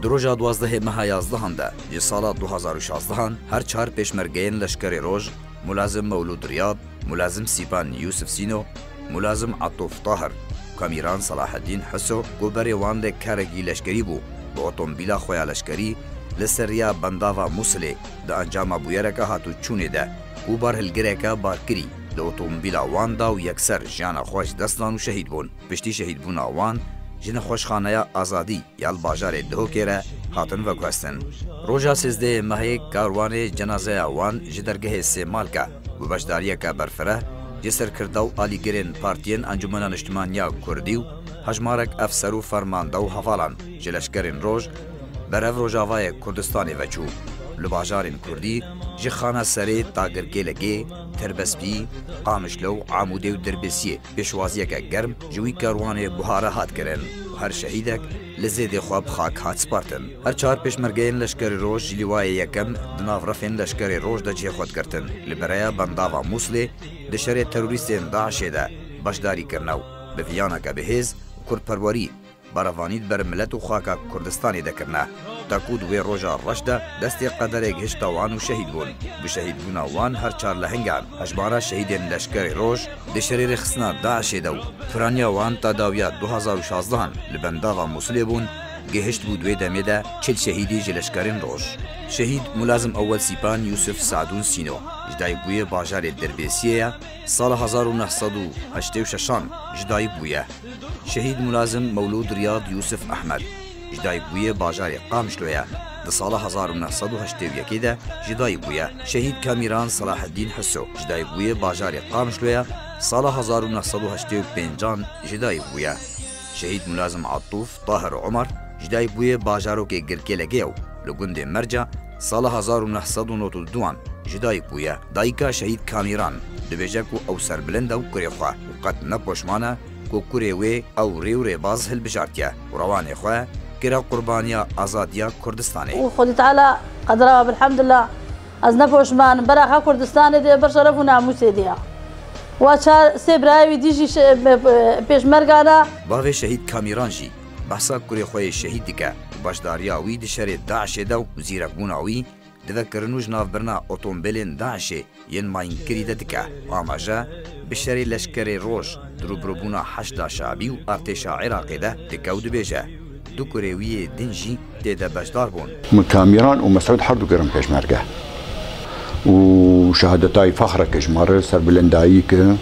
دروژا 12 مها 11 ده جی سالا 2016 هر چهار پیشمرگین لشکر روج ملازم مولود ریاض، ملازم سیبان یوسف سینو، ملازم عطوف طاهر، کامیران صلاح الدین حسو گوبر وان ده کارگی لشکری بو با اتومبیلا خویا لشکری لسریا بنداوا موسلی ده انجام بویرکا هاتو چونه ده گوبر هلگرکا بارکری ده اتومبیلا وان دا و یکسر جانا خوش دستان و شهید بون پشتی شهید بون وان جن خوشخانه آزادی یال باجار دهوکره هاتن و گوستن روژا 13 ماه کاروان جنازه وان جدرگه سیمالکا و بشداریه که برفره جسر کردو آلیگرین پارتین انجمن اجتماعی کردی و هجمارک افسر و فرمانده و حوالان جلشکرین روژ برف روژاوای کردستانی وچو لباجارین کردی جخانه سری تاگرگیلگی تربسبی قامشلو عموده و دربسیه پیشوازیه که گرم جوی کاروان بهاره هات کرن و هر شهیدک لزید خواب خاک هات سپارتن هر چهار پیشمرگین لشکر روژ جلیوای یکم دناف رفین لشکر روژ دا جه خود کرتن لبرای بنداوا موسلی دشر تروریستین داعشه ده باشداری کرنو به ویانا که بهز کرد پرواری باروانید بر ملت و خاک کردستانی دکرنه تاکود وی روژا رشده دستی قدرک هشتا وان و شهید بون به شهید بونا وان هر چار لهنگان هجبارا شهیدین لشکر روژ دشری رخصنا داعشه دو فرانیا وان تا داویا 2016 لبنداوا موسلی بون گهشت بود وی دمیده 40 شهیدی جلشکرین روژ شهید ملازم اول سیپان یوسف سعدون سینو جدای بویه باجار دربیسیه سال 1986 جدای بویه شهید ملازم مولود ریاض یوسف احمد جدای بویه باجار قامشلویه ده سال 1981 ده جدای بویه شهید کامیران صلاح الدین حسو جدای بویه باجار قامشلویه سال 1985 جدای بویه شهید ملازم عطوف طاهر عمر جدای بویه باجارو که گرکلگیو لگند مرجع سال 1992 جدای بویه دایکا شهید کامیران دبیجه کو او سربلند او کری خواه و قد نپوشمانه کو کری وی او ریو ری باز هل بجارتیه و روان خواه کرا قربانیا آزادیا کردستانی و خود تعالی قدره بالحمد لله از نپوشمان برا کردستانی دی بر شرف و ناموسی دیا و چار سبرای دیجی پیشمرگانا باوی شهید کامیران جی بحثا کری خواه شهید دیگه باشداریا وی دشر داعش دو زیرکبونا وی دذكرنوج ناف برنا اوتومبيلين داعش ين ماين كريده دكا واماجا بشري لشكري روج دروبروبونا حشدا شعبي و ارتشا عراقي ده دكاو دبيجا دو كوريوية دنجي تيدا باشدار بون من كاميران ومسعود حردو كرم كشمرقه وشهادتاي فخرة كشمار سربلندايي ك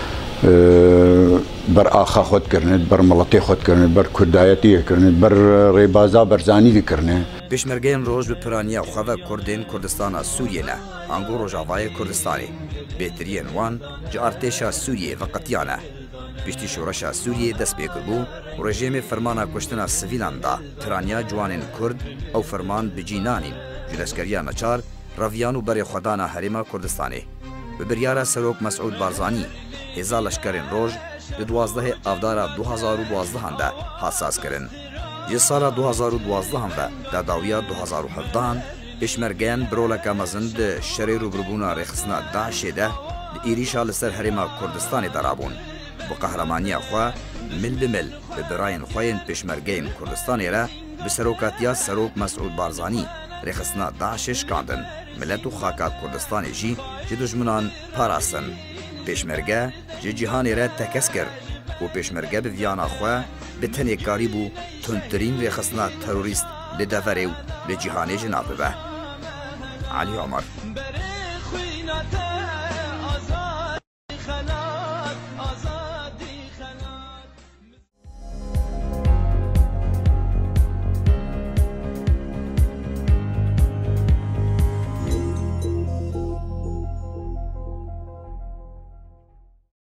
بر آخا خود کرند بر ملتی خود کرند بر کردایتی کرند بر ریبازا برزانی کرند پیشمرگین روز به پرانیا خواه کردین کردستان سوریه نه انگو روژاوای کردستانی بهترین وان جا ارتشا سوریه و قطیانه پشتی شورشا سوریه دست بیکر بو و رژیم فرمانا کشتنا سویلان دا پرانیا جوانین کرد او فرمان بجینانین جلسکریا نچار رویانو بر خدانا حریم کردستانی به بریارا سروک مسعود بارزانی هزار لشکرین روژ ده 12 آفدارا 2012 ده حساس کرن. یه سال 2012 ده داویا 2017 پیشمرگین برولکا مزند شری روبروبونا رخصنا داعش ده ایریشا لسر حریم کردستان درابون. با قهرمانی خواه مل بمل به براین خواهین پیشمرگین کردستانی را به سروکاتیا سروک مسعود بارزانی رخصنا داعش شکاندن. ملت و خاکات کردستانی جی دشمنان پاراستن. پیشمرگه جهانی را تکس کرد و پیشمرگه به ویانا خواه به تنی کاری بو تندترین رخصنا تروریست لدفره و لجهانی جنابه به علی عمر